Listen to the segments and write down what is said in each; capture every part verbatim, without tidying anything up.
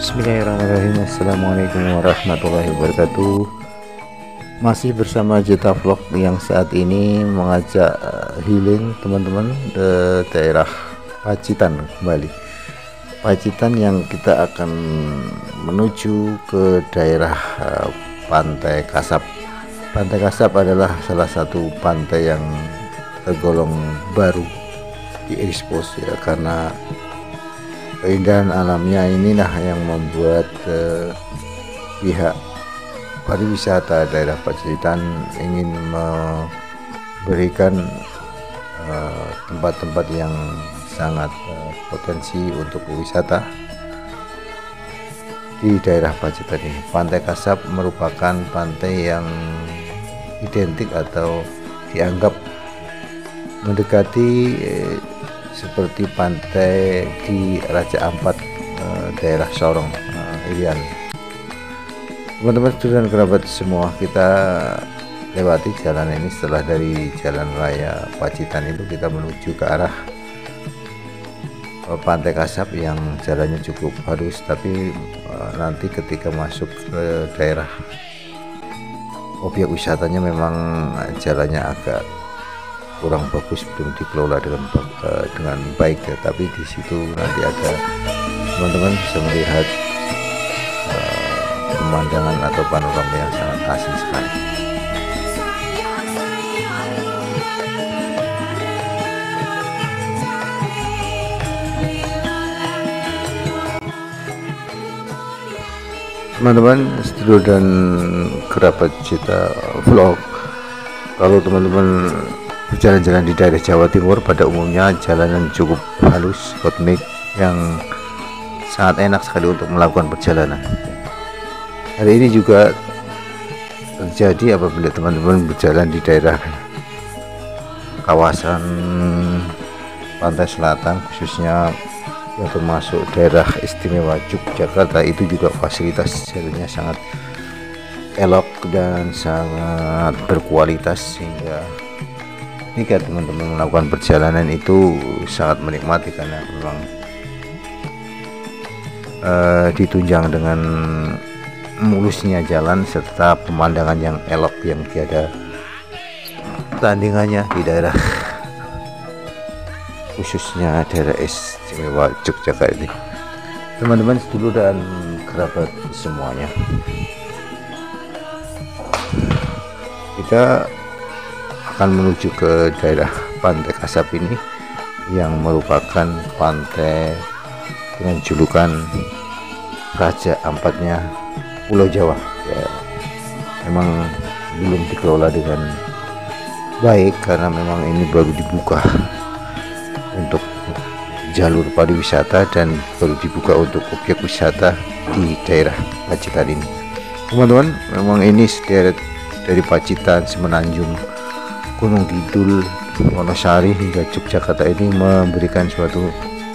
Bismillahirrahmanirrahim. Assalamualaikum warahmatullahi wabarakatuh. Masih bersama Jeta Vlog yang saat ini mengajak healing teman-teman ke daerah Pacitan kembali. Pacitan yang kita akan menuju ke daerah Pantai Kasab. Pantai Kasab adalah salah satu pantai yang tergolong baru diekspos ya, karena keindahan alamnya inilah yang membuat eh, pihak pariwisata daerah Pacitan ingin memberikan tempat-tempat eh, yang sangat eh, potensi untuk wisata di daerah Pacitan ini. Pantai Kasab merupakan pantai yang identik atau dianggap mendekati eh, seperti pantai di Raja Ampat eh, daerah Sorong, eh, Irian. Teman-teman dan kerabat semua, kita lewati jalan ini. Setelah dari jalan raya Pacitan itu kita menuju ke arah eh, Pantai Kasab yang jalannya cukup halus, tapi eh, nanti ketika masuk ke daerah objek wisatanya memang jalannya agak kurang bagus, belum dikelola dengan dengan baik ya. Tapi di situ nanti ada teman-teman bisa melihat uh, pemandangan atau panorama yang sangat asli sekali. Teman-teman, sedulur dan kerabat Jeta Vlog, kalau teman-teman berjalan-jalan di daerah Jawa Timur pada umumnya jalanan cukup halus, rotmik yang sangat enak sekali untuk melakukan perjalanan. Hari ini juga terjadi apabila teman-teman berjalan di daerah kawasan pantai selatan, khususnya yang termasuk daerah istimewa Yogyakarta, itu juga fasilitas jalannya sangat elok dan sangat berkualitas, sehingga jika teman-teman melakukan perjalanan itu sangat menikmati karena memang uh, ditunjang dengan mulusnya jalan serta pemandangan yang elok yang tiada tandingannya di daerah khususnya daerah istimewa Yogyakarta ini. Teman-teman sedulur dan kerabat semuanya, kita akan menuju ke daerah Pantai Kasab ini yang merupakan pantai dengan julukan Raja Ampatnya Pulau Jawa ya. Memang belum dikelola dengan baik karena memang ini baru dibuka untuk jalur pariwisata dan baru dibuka untuk objek wisata di daerah Pacitan ini. Teman-teman, memang ini sederet dari Pacitan, Semenanjung, Gunung Kidul, Wonosari hingga Yogyakarta ini memberikan suatu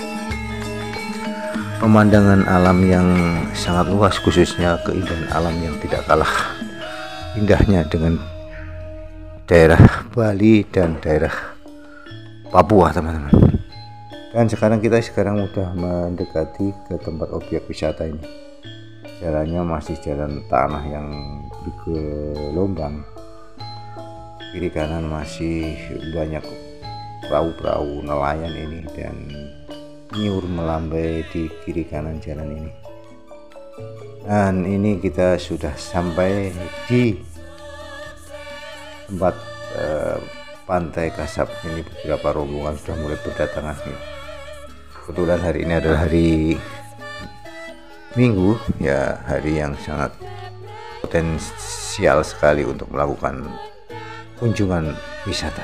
pemandangan alam yang sangat luas, khususnya keindahan alam yang tidak kalah indahnya dengan daerah Bali dan daerah Papua, teman-teman. Dan sekarang kita sekarang udah mendekati ke tempat objek wisata ini. Jalannya masih jalan tanah yang bergelombang. Kiri kanan masih banyak perahu-perahu nelayan ini dan nyiur melambai di kiri kanan jalan ini. Dan ini kita sudah sampai di tempat eh, Pantai Kasab ini. Beberapa rombongan sudah mulai berdatangan. Kebetulan hari ini adalah hari Minggu ya, hari yang sangat potensial sekali untuk melakukan kunjungan wisata.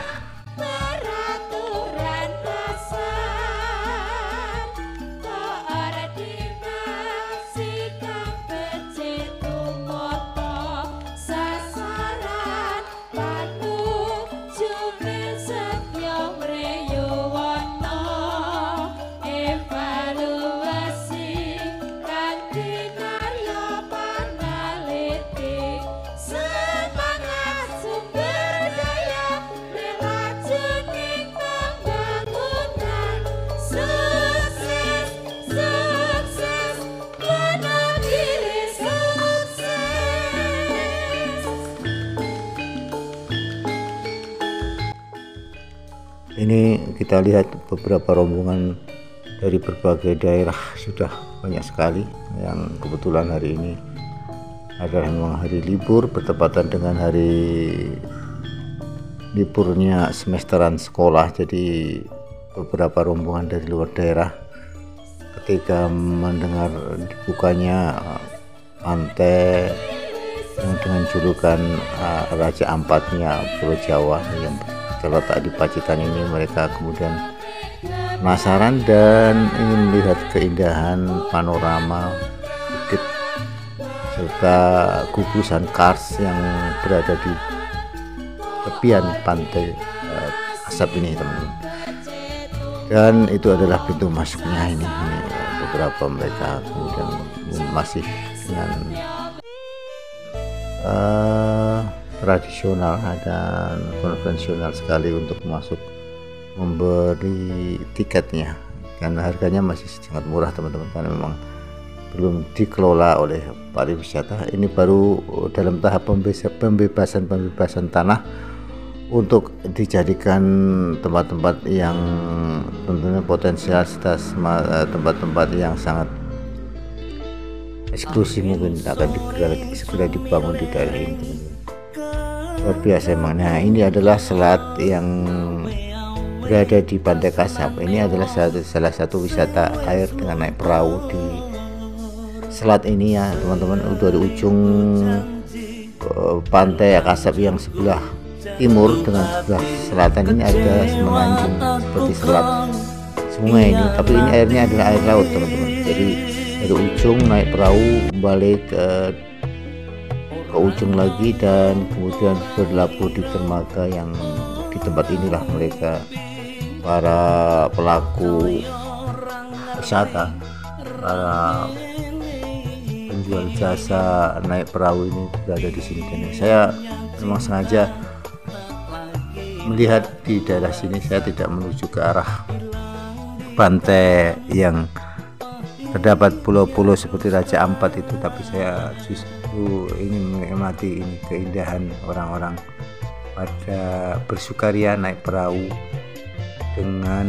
Semangat sumber daya, rela Ini kita lihat beberapa rombongan dari berbagai daerah, sudah banyak sekali. Yang kebetulan hari ini adalah memang hari libur, bertepatan dengan hari liburnya semesteran sekolah. Jadi beberapa rombongan dari luar daerah ketika mendengar dibukanya pantai yang dengan julukan uh, Raja Ampatnya Pulau Jawa yang terletak di Pacitan ini, mereka kemudian penasaran dan ingin melihat keindahan panorama bukit serta gugusan kars yang berada di tepian pantai uh, Asap ini, teman-teman. Dan itu adalah pintu masuknya ini, ini beberapa mereka kemudian masih dengan uh, tradisional dan konvensional sekali untuk masuk memberi tiketnya, karena harganya masih sangat murah, teman-teman, karena memang belum dikelola oleh pariwisata. Ini baru dalam tahap pembebasan pembebasan tanah untuk dijadikan tempat-tempat yang tentunya potensial, tempat-tempat yang sangat eksklusif, mungkin akan segera dibangun di daerah ini. Luar biasa emang. Nah, ini adalah selat yang berada di Pantai Kasab. Ini adalah salah satu wisata air dengan naik perahu di selat ini ya, teman-teman. Udah di ujung uh, Pantai Kasab yang sebelah timur dengan sebelah selatan ini ada semenanjung seperti selat sungai ini, tapi ini airnya adalah air laut, teman-teman. Jadi dari ujung naik perahu balik ke, ke ujung lagi dan kemudian berlabuh di dermaga yang di tempat inilah mereka para pelaku wisata, para penjual jasa naik perahu ini berada di sini. Dan saya memang sengaja melihat di daerah sini, saya tidak menuju ke arah pantai yang terdapat pulau-pulau seperti Raja Ampat itu, tapi saya justru ingin menikmati ini keindahan orang-orang pada bersukaria naik perahu dengan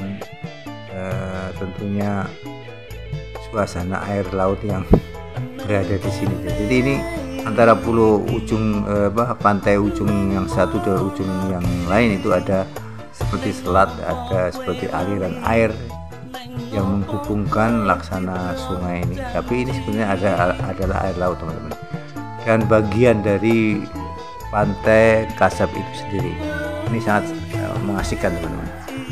uh, tentunya suasana air laut yang berada di sini. Jadi ini antara pulau ujung eh, bah, pantai ujung yang satu dan ujung yang lain itu ada seperti selat, ada seperti aliran air yang menghubungkan laksana sungai ini. Tapi ini sebenarnya ada adalah air laut, teman-teman. Dan bagian dari Pantai Kasab itu sendiri ini sangat eh, mengasihkan, teman-teman.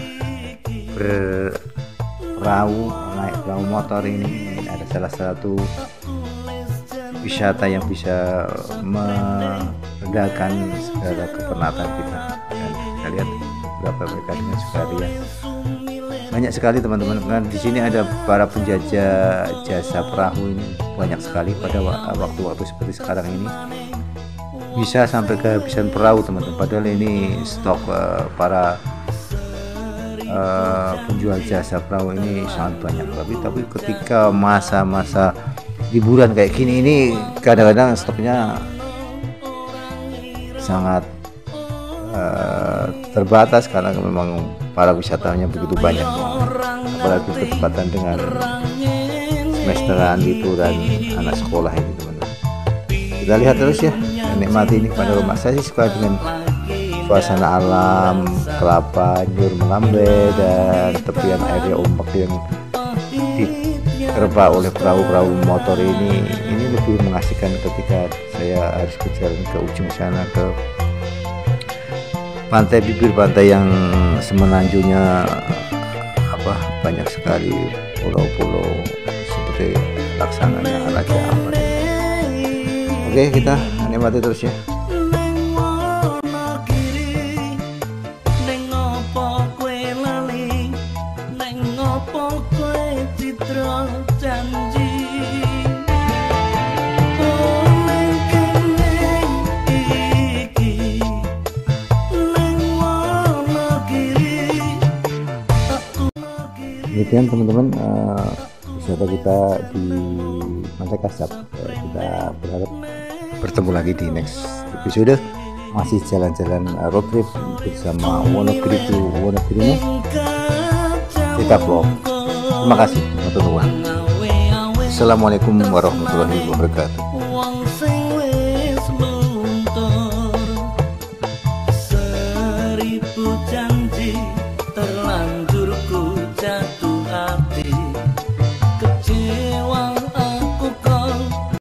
Berperahu, naik perahu motor ini, ini ada salah satu wisata yang bisa meredakan segala kepenatan kita. Dan kita lihat beberapa mereka dengan sukaria. Banyak sekali, teman-teman. Nah, di sini ada para penjajah jasa perahu ini banyak sekali pada waktu-waktu seperti sekarang ini. Bisa sampai kehabisan perahu, teman-teman. Padahal ini stok uh, para uh, penjual jasa perahu ini sangat banyak. Tapi tapi ketika masa-masa liburan kayak gini ini kadang-kadang stoknya sangat uh, terbatas karena memang para wisatawannya begitu banyak, apalagi bertepatan dengan semesteran liburan anak sekolah ini, teman-teman. Kita lihat terus ya, nikmati ini pada rumah. Saya sih suka dengan suasana alam, kelapa, nyur melambai, dan tepian airnya ombak yang diterpa oleh perahu-perahu motor ini. Ini lebih mengasihkan ketika saya harus berjalan ke ujung sana, ke pantai, bibir pantai yang semenanjungnya apa banyak sekali pulau-pulau seperti laksananya Raja Ampat. Oke, kita nikmati terus ya. Demikian, teman-teman, uh, wisata kita di Pantai Kasab. Uh, kita berharap bertemu lagi di next episode. masih jalan-jalan road trip bersama Wonogiri to Wonogiri kita vlog. Terima kasih teman-teman. Assalamualaikum warahmatullahi wabarakatuh. Seribu janji